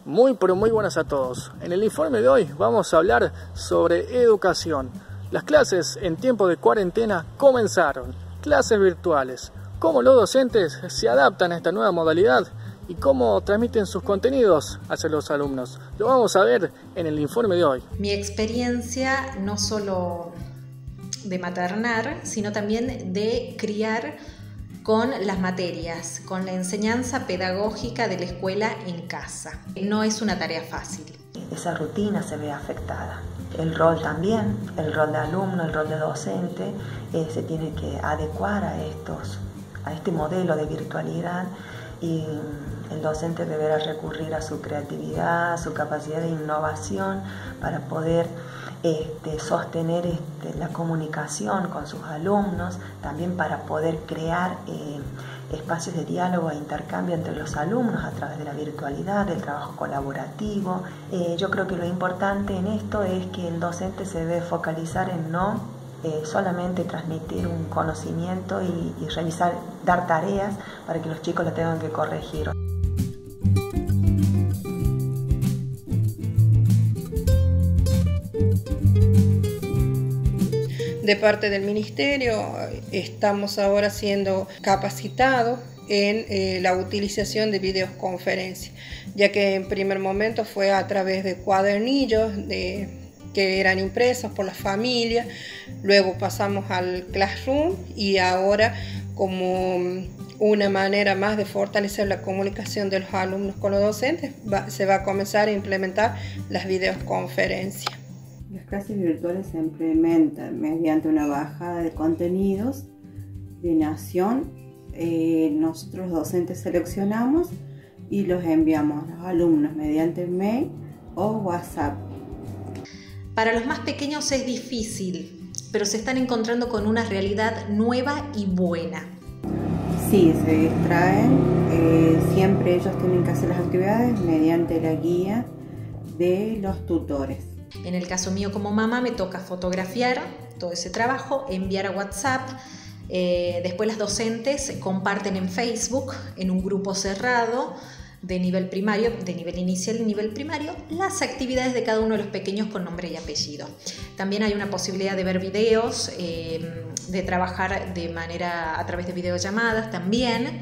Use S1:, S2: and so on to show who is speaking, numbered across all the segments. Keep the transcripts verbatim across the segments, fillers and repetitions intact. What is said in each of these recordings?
S1: Muy pero muy buenas a todos. En el informe de hoy vamos a hablar sobre educación. Las clases en tiempo de cuarentena comenzaron, clases virtuales, cómo los docentes se adaptan a esta nueva modalidad y cómo transmiten sus contenidos hacia los alumnos. Lo vamos a ver en el informe de hoy.
S2: Mi experiencia no solo de maternar, sino también de criar con las materias, con la enseñanza pedagógica de la escuela en casa. No es una tarea fácil.
S3: Esa rutina se ve afectada. El rol también, el rol de alumno, el rol de docente, eh, se tiene que adecuar a, estos, a este modelo de virtualidad y el docente deberá recurrir a su creatividad, a su capacidad de innovación para poder Este, sostener este, la comunicación con sus alumnos, también para poder crear eh, espacios de diálogo e intercambio entre los alumnos a través de la virtualidad, del trabajo colaborativo. Eh, yo creo que lo importante en esto es que el docente se debe focalizar en no eh, solamente transmitir un conocimiento y, y revisar, dar tareas para que los chicos la tengan que corregir.
S4: De parte del Ministerio estamos ahora siendo capacitados en eh, la utilización de videoconferencias, ya que en primer momento fue a través de cuadernillos de, que eran impresos por las familias, luego pasamos al Classroom y ahora como una manera más de fortalecer la comunicación de los alumnos con los docentes, va, se va a comenzar a implementar las videoconferencias.
S5: Las clases virtuales se implementan mediante una bajada de contenidos de nación. Eh, nosotros docentes seleccionamos y los enviamos a los alumnos mediante mail o WhatsApp.
S2: Para los más pequeños es difícil, pero se están encontrando con una realidad nueva y buena.
S5: Sí, se distraen. Eh, siempre ellos tienen que hacer las actividades mediante la guía de los tutores.
S2: En el caso mío como mamá me toca fotografiar todo ese trabajo, enviar a WhatsApp, eh, después las docentes comparten en Facebook, en un grupo cerrado de nivel primario, de nivel inicial y nivel primario, las actividades de cada uno de los pequeños con nombre y apellido. También hay una posibilidad de ver videos, eh, de trabajar de manera a través de videollamadas también.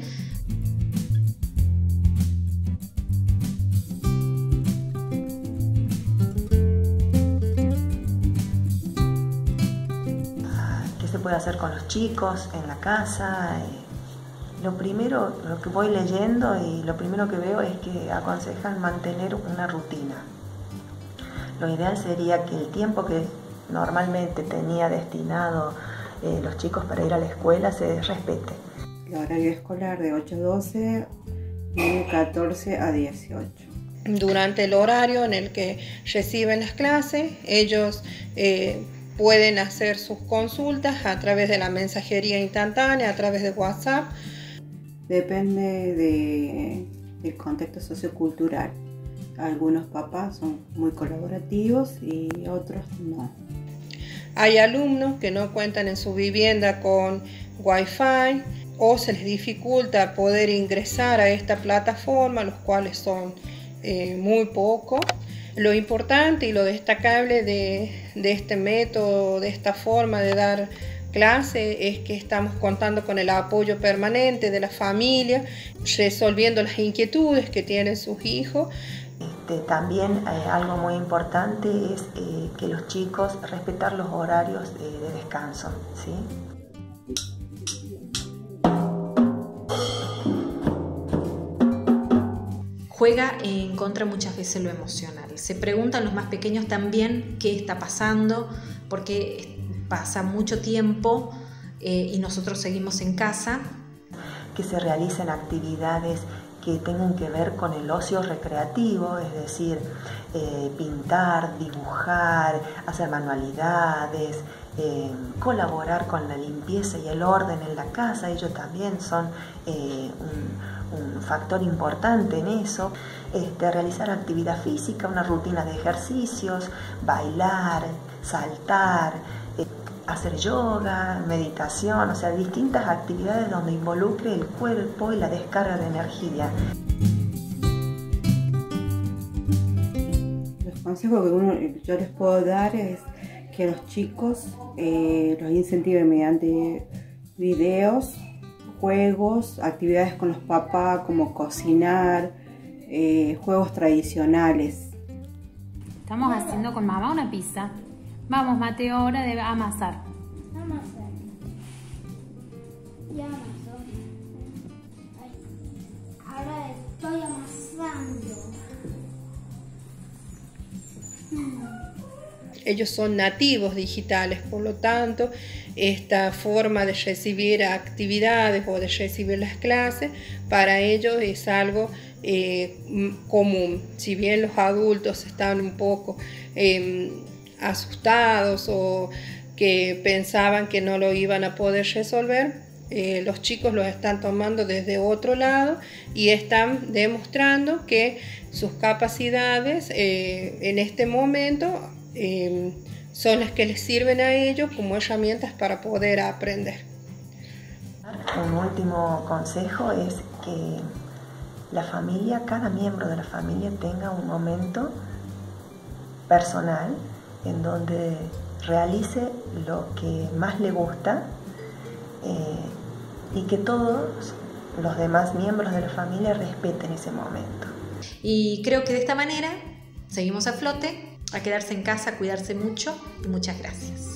S3: Se puede hacer con los chicos en la casa. Eh, lo primero, lo que voy leyendo y lo primero que veo es que aconsejan mantener una rutina. Lo ideal sería que el tiempo que normalmente tenía destinado eh, los chicos para ir a la escuela se respete.
S5: El horario escolar de ocho a doce y de catorce a dieciocho.
S4: Durante el horario en el que reciben las clases, ellos eh, pueden hacer sus consultas a través de la mensajería instantánea, a través de WhatsApp.
S5: Depende de, del contexto sociocultural. Algunos papás son muy colaborativos y otros no.
S4: Hay alumnos que no cuentan en su vivienda con Wi-Fi o se les dificulta poder ingresar a esta plataforma, los cuales son eh, muy pocos. Lo importante y lo destacable de, de este método, de esta forma de dar clase, es que estamos contando con el apoyo permanente de la familia, resolviendo las inquietudes que tienen sus hijos.
S3: Este, también eh, algo muy importante es eh, que los chicos respetar los horarios de, de descanso, ¿sí?
S2: Juega en contra muchas veces lo emocional. Se preguntan los más pequeños también qué está pasando, porque pasa mucho tiempo eh, y nosotros seguimos en casa.
S3: Que se realicen actividades que tengan que ver con el ocio recreativo, es decir, eh, pintar, dibujar, hacer manualidades, eh, colaborar con la limpieza y el orden en la casa. Ellos también son eh, un, un factor importante en eso. Este, realizar actividad física, una rutina de ejercicios, bailar, saltar, eh, hacer yoga, meditación, o sea, distintas actividades donde involucre el cuerpo y la descarga de energía.
S5: consejo que uno, yo les puedo dar es que los chicos eh, los incentiven mediante videos, juegos, actividades con los papás como cocinar, eh, juegos tradicionales.
S6: Estamos haciendo con mamá una pizza. Vamos, Mateo, hora de amasar.
S7: Amasar. Y amaso. Ahora estoy amasando.
S4: Ellos son nativos digitales, por lo tanto, esta forma de recibir actividades o de recibir las clases, para ellos es algo eh, común. Si bien los adultos están un poco eh, asustados o que pensaban que no lo iban a poder resolver, eh, los chicos los están tomando desde otro lado y están demostrando que sus capacidades eh, en este momento Eh, son las que les sirven a ellos como herramientas para poder aprender.
S3: Un último consejo es que la familia, cada miembro de la familia tenga un momento personal en donde realice lo que más le gusta eh, y que todos los demás miembros de la familia respeten ese momento.
S2: Y creo que de esta manera seguimos a flote. A quedarse en casa, a cuidarse mucho y muchas gracias.